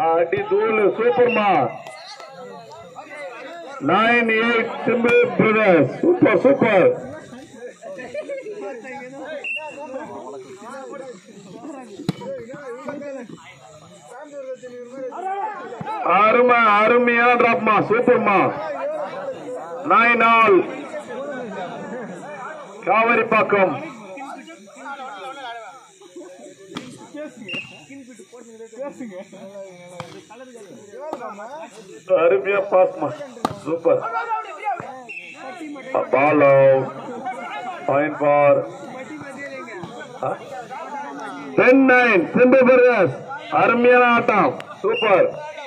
அடி தூள் சூப்பர்மா 9-8 சிம்பிள் பிரதர்ஸ் சூப்பர் சூப்பர் அருமையான டிராப்மா சூப்பர்மா 9-all காவிரிப்பாக்கம் அருமையா பாஸ்மா super ball out point for 10-9 simple brothers அருமையான ஆட்டம் சூப்பர்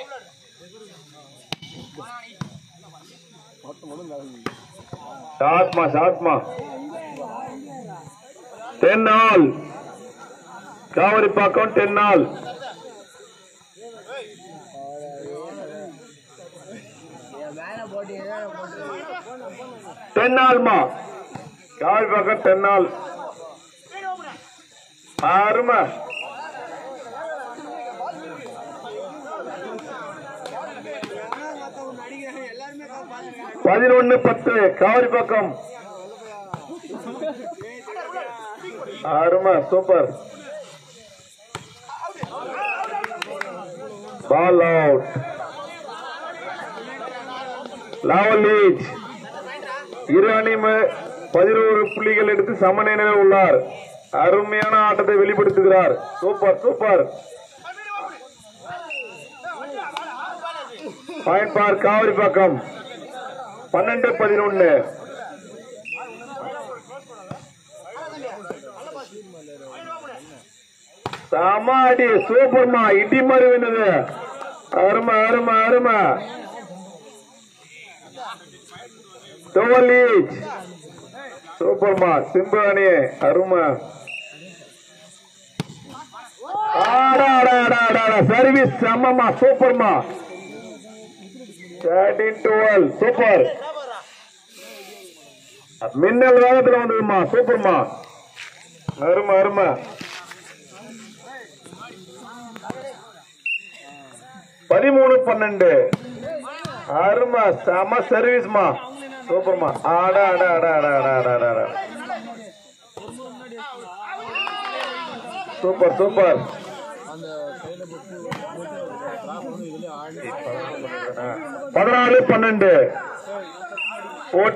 ஷாட்மா 10-all காவிரிப்பாக்கம் 10-all தென்னால்மா காவிரிப்பாக்கம் 10-all அருமை பதினொன்னு 10 காவிரிப்பாக்கம் அருமை சூப்பர் பால் அவுட் லாவலீஜ் இரு அணியும் 11 புள்ளிகள் எடுத்து சமநிலையில் உள்ளார் அருமையான ஆட்டத்தை வெளிப்படுத்துகிறார் super super point for Kaveripakkam 12-11 சமாடி சூப்பர்மா இடி மாதிரி வேணுது அருமை சூப்பர்மா சிம்பு அணி அருமை சர்வீஸ் செம்மமா சூப்பர்மா 13-12 சூப்பர் மின்னல் வேகத்துல வந்ததுமா சூப்பர்மா அருமை 13-12 அருமை செம சர்வீஸ்மா சூப்பர்மா சூப்பர் 16-12